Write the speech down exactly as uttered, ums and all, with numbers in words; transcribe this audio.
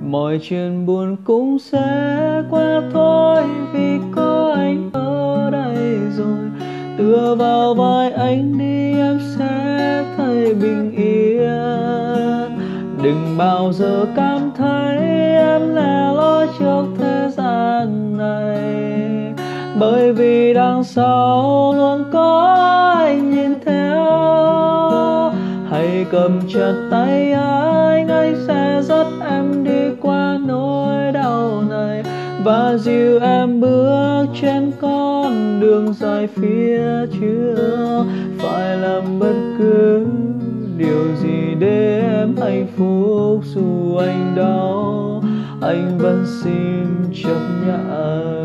Mọi chuyện buồn cũng sẽ qua thôi, vì có anh ở đây rồi. Tựa vào vai anh đi, em sẽ thấy bình yên. Đừng bao giờ cảm thấy em lẻ loi trước thế gian này, bởi vì đằng sau luôn có anh nhìn theo. Hãy cầm chặt tay anh, anh sẽ dắt em đi qua nỗi đau này, và dìu em bước trên con đường dài phía trước. Phải làm bất cứ điều gì để em hạnh phúc, dù anh đau anh vẫn xin chấp nhận.